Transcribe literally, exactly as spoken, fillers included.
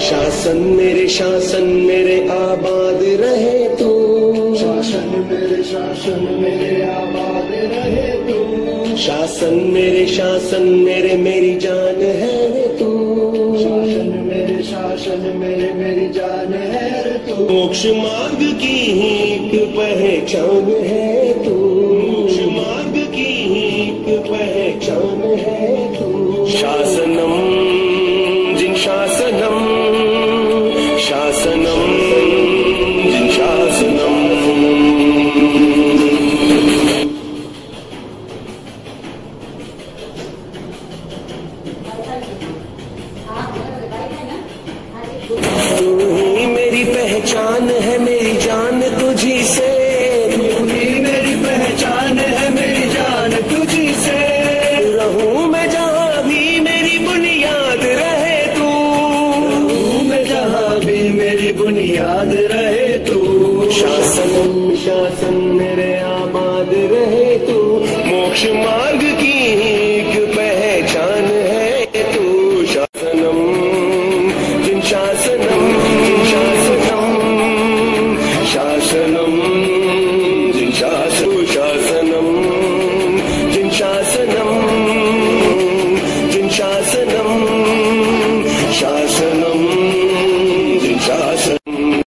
शासन मेरे शासन मेरे आबाद रहे तू, शासन मेरे शासन मेरे आबाद रहे तू, शासन मेरे शासन मेरे मेरी जान है तू, शासन मेरे शासन मेरे मेरी जान है तू, मोक्ष मार्ग की एक पहचान है तू, मोक्ष मार्ग की एक पहचान है तू। शासनम जिन शासनम, शासनम जिन शासनम। तू ही मेरी पहचान है, मेरी जान तुझी से